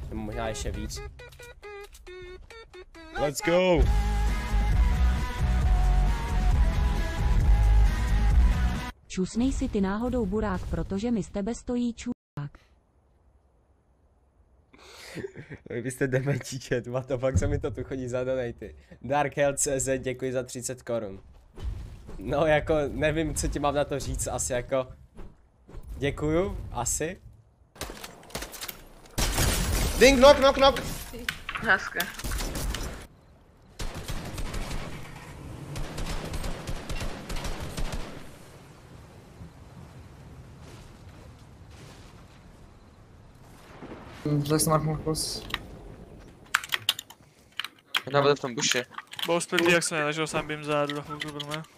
Nebo možná ještě víc. Let's go! Čusnej si ty náhodou burák, protože mi z tebe stojí čurák. Vy jste dementí chat, what the fuck, co mi to tu chodí za donaty. Darkhell.cz, děkuji za 30 korun. No jako, nevím, co ti mám na to říct, asi jako... Děkuju, asi. Ding, knock. Hezké. Zase Markus. Ona bude v tom buši. Byl splitý, jak se nenažil sám bým zádu na chvilku byl, ne?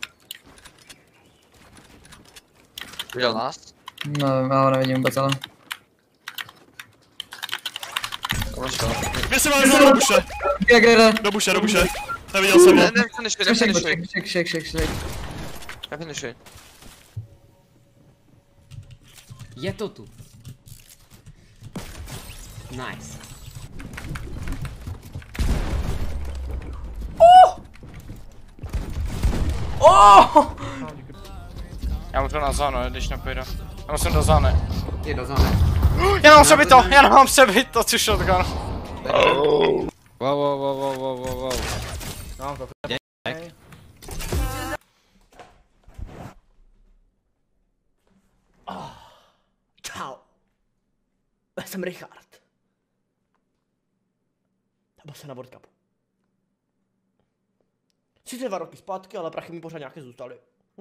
Viděl nás? No, já ho nevidím vůbec, ale... Kam šel? Vy se máme do buše! Kde? Do buše. Neviděl jsem ho. Nefinishuj. Shake. Nefinishuj. Je to tu. Nice. Já můžu na zónu, když nepůjdu. Já musím do zóny. Je do zóny. Já nemám přebito, tu shotgun. Wow. No, to Čau. Já jsem Richard. Byl jsem na World Cupu. Sice 2 roky zpátky, ale prachy mi pořád nějaké zůstaly.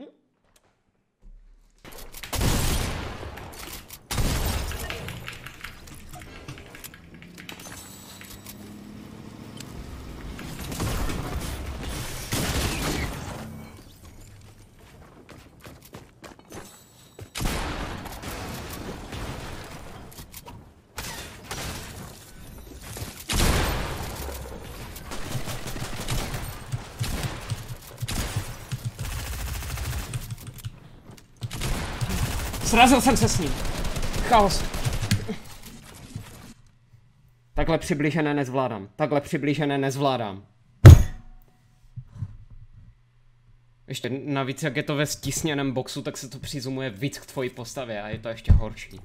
Srazil jsem se s ním. Chaos. Takhle přiblížené nezvládám. Ještě navíc, jak je to ve stisněném boxu, tak se to přizumuje víc k tvojí postavě a je to ještě horší.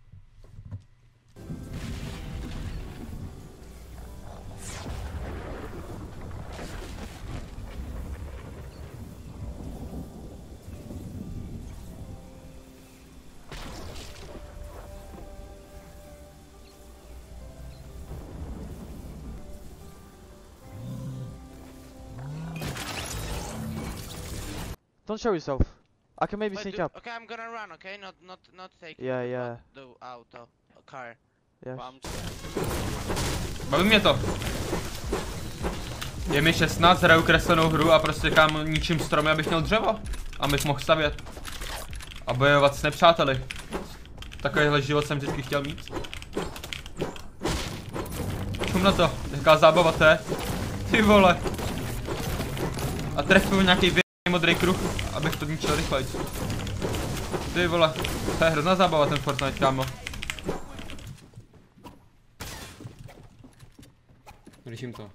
Don't show yourself. I can maybe sneak up. Okay, I'm gonna run, okay? Not take Yeah. the auto, car. Yeah. Baví mě to. Je mi 16, hraju kreslenou hru a prostě kam ničím stromy, abych měl dřevo. Abych mohl stavět. A bojovat s nepřáteli. Takovýhle život jsem vždycky chtěl mít. Čum na to, jaká zábava to je. Ty vole. A trefil nějaký modrý kruh, abych to ničil rychleji. Ty vole, to je hrozná zábava ten Fortnite, kámo. Řeším to.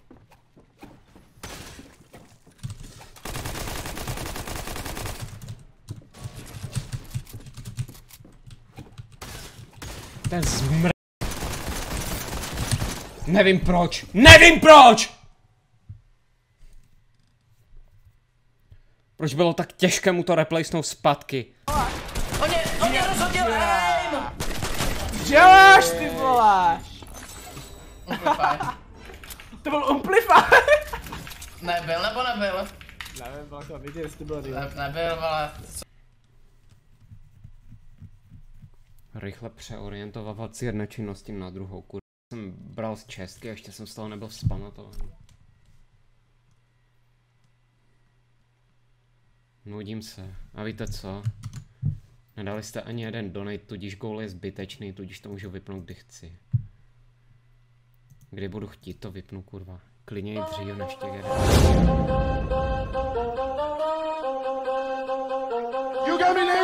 Ten zmr... Nevím proč! Proč bylo tak těžké mu to replacenout zpátky? On mě rozhodil aim! Děláš, ty vole! To byl Amplify! Nebyl nebo nebyl? Nevím, bylo to vidět, jestli to bylo Nebyl, ale... Rychle přeorientovat z jedné činnosti na druhou, kurva. Jsem bral z čestky a ještě jsem z toho nebyl vzpamatovaný. Nudím se. A víte co? Nedali jste ani jeden donate, tudíž goal je zbytečný, tudíž to můžu vypnout, kdy chci. Kdy budu chtít, to vypnu, kurva. Klidně i dřív než těch jeden. You got me